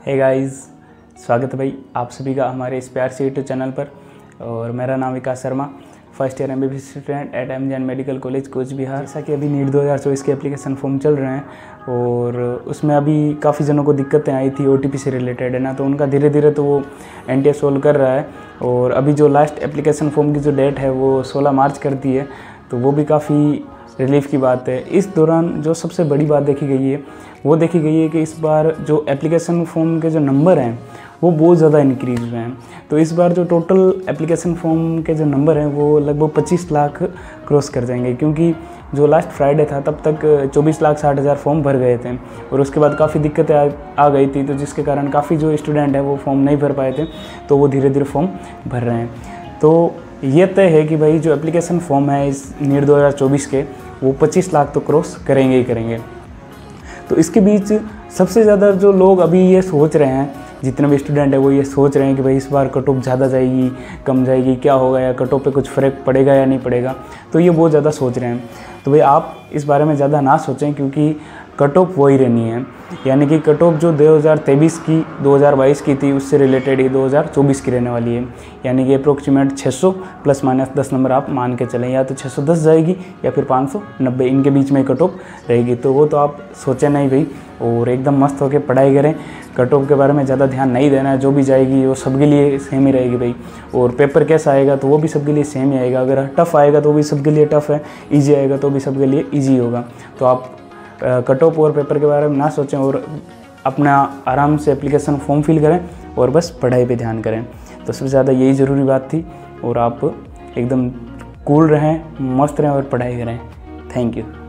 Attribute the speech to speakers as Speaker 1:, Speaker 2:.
Speaker 1: Hey guys, स्वागत है भाई आप सभी का हमारे इस प्यार से यूट्यूब चैनल पर। और मेरा नाम Vikas Sharma, first year MBBS student at MGN medical college Cooch Behar. जैसा कि अभी नीट 2024 के एप्लीकेशन फॉर्म चल रहे हैं और उसमें अभी काफ़ी जनों को दिक्कतें आई थी OTP से रिलेटेड, है ना। तो उनका धीरे धीरे तो वो NTA सोल्व कर रहा है। और अभी जो लास्ट एप्लीकेशन फॉर्म की जो डेट है वो 16 मार्च कर दी है, तो वो भी काफ़ी रिलीफ की बात है। इस दौरान जो सबसे बड़ी बात देखी गई है वो देखी गई है कि इस बार जो एप्लीकेशन फॉर्म के जो नंबर हैं वो बहुत ज़्यादा इंक्रीज हुए हैं। तो इस बार जो टोटल एप्लीकेशन फॉर्म के जो नंबर हैं वो लगभग 25 लाख क्रॉस कर जाएंगे, क्योंकि जो लास्ट फ्राइडे था तब तक 24,60,000 फॉर्म भर गए थे और उसके बाद काफ़ी दिक्कतें आ गई थी, तो जिसके कारण काफ़ी जो स्टूडेंट हैं वो फॉर्म नहीं भर पाए थे, तो वो धीरे धीरे फॉर्म भर रहे हैं। तो ये तय है कि भाई जो एप्लीकेशन फॉर्म है इस नीट 2024 के वो 25 लाख तो क्रॉस करेंगे ही करेंगे। तो इसके बीच सबसे ज़्यादा जो लोग अभी ये सोच रहे हैं, जितने भी स्टूडेंट है वो ये सोच रहे हैं कि भाई इस बार कट ऑफ ज़्यादा जाएगी कम जाएगी, क्या होगा, या कट ऑफ पे कुछ फ़र्क पड़ेगा या नहीं पड़ेगा, तो ये बहुत ज़्यादा सोच रहे हैं। तो भाई आप इस बारे में ज़्यादा ना सोचें, क्योंकि कट ऑफ वही रहनी है। यानी कि कट ऑफ जो 2023 की 2022 की थी उससे रिलेटेड ही 2024 की रहने वाली है। यानी कि अप्रोक्सीमेट 600 प्लस माइनस 10 नंबर आप मान के चलें, या तो 610 जाएगी या फिर 590, इनके बीच में कट ऑफ रहेगी। तो वो तो आप सोचें नहीं भाई, और एकदम मस्त होकर पढ़ाई करें। कट ऑफ के बारे में ज़्यादा ध्यान नहीं देना है, जो भी जाएगी वो सबके लिए सेम ही रहेगी भाई। और पेपर कैसा आएगा तो वो भी सबके लिए सेम ही आएगा। अगर टफ़ आएगा तो भी सबके लिए टफ़ है, ईजी आएगा तो भी सबके लिए ईजी होगा। तो आप कट ऑफ और पेपर के बारे में ना सोचें और अपना आराम से एप्लीकेशन फॉर्म फिल करें और बस पढ़ाई पे ध्यान करें। तो सबसे ज़्यादा यही ज़रूरी बात थी। और आप एकदम कूल रहें, मस्त रहें और पढ़ाई करें। Thank you.